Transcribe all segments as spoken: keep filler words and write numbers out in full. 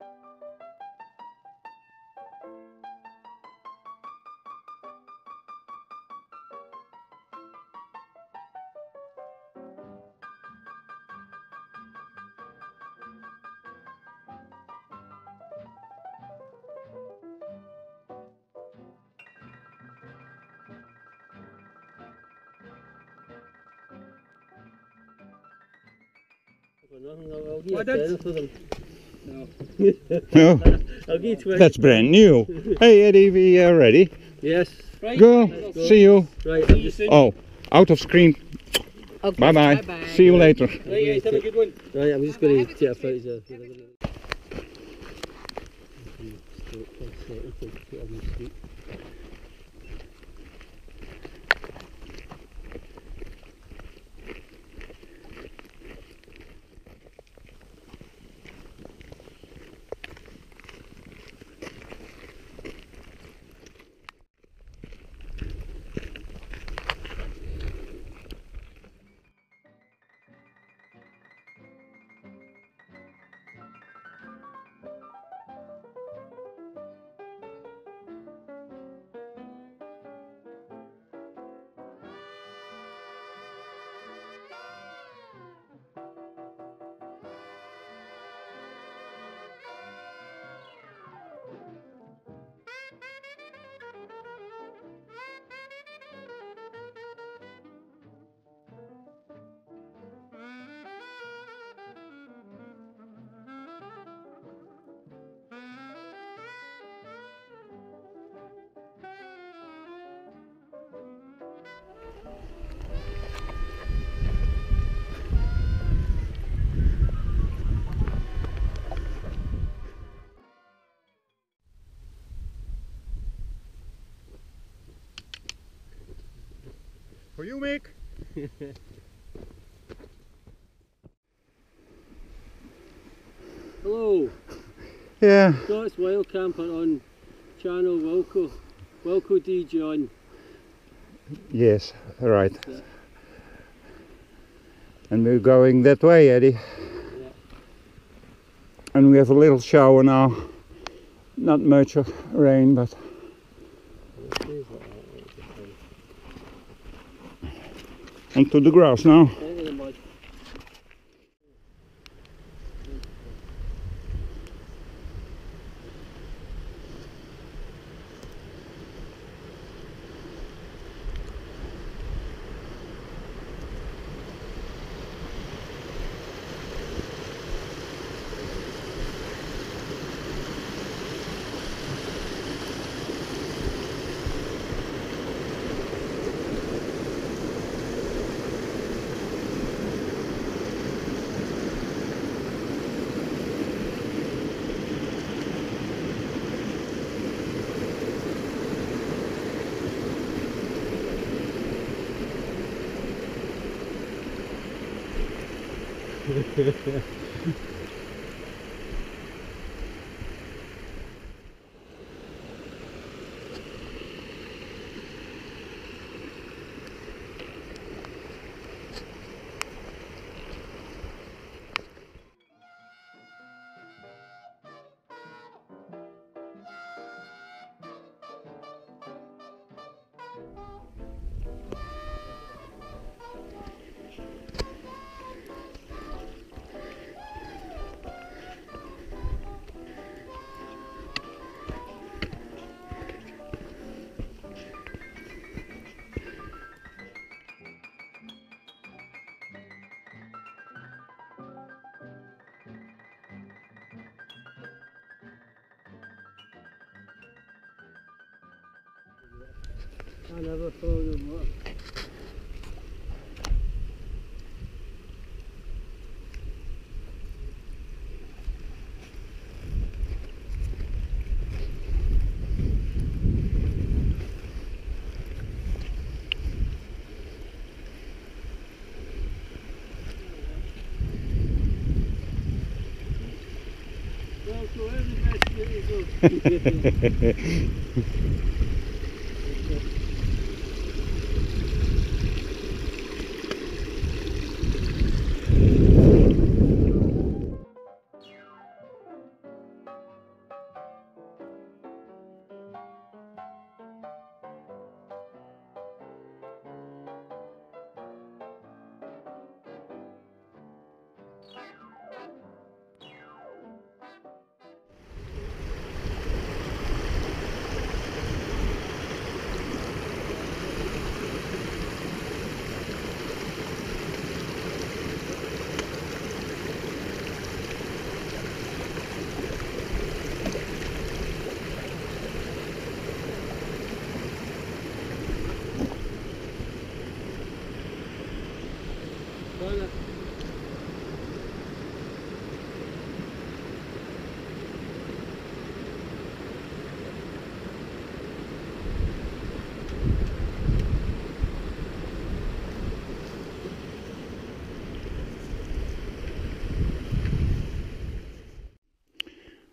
I'll give for them. No. No. I'll give twenty. That's brand new. Hey Eddie, we are ready. Yes. Right. Go. Go. See you. Right. I'm just, Oh, out of screen. Okay, Bye bye. bye-bye. See you later. Right, guys, have a good one. right. I'm just going to take a photo. For you, Mick. Hello. Yeah. Scott's Wild Camper on channel Wilco. Wilco D. John. Yes, right. Yeah. And we're going that way, Eddie. Yeah. And we have a little shower now. Not much of rain, but onto the grass now. Into the mud. I never thought of what. Well, so where's the best way to go?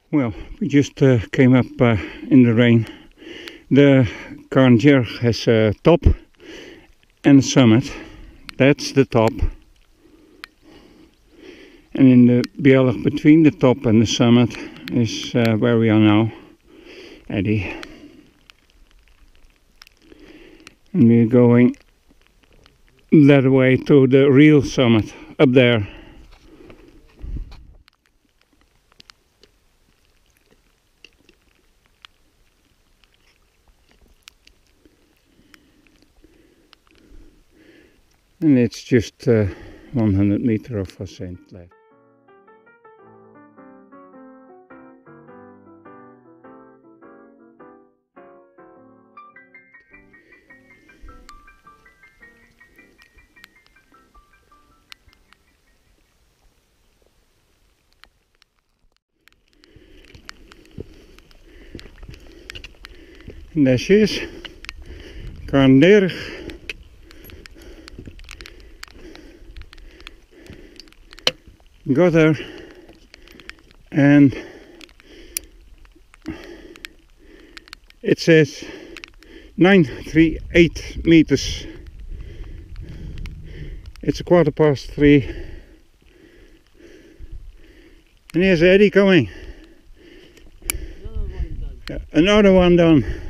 Well, we just uh, came up uh, in the rain. The Carngier has a top and a summit. That's the top. And in the Bielag between the top and the summit is uh, where we are now, Eddy. And we're going that way to the real summit, up there. And it's just uh, one hundred meter of ascent left. And there she is, Carngier. Got her, and it says nine three eight meters. It's a quarter past three, and here's Eddy coming. Another one done. Another one done.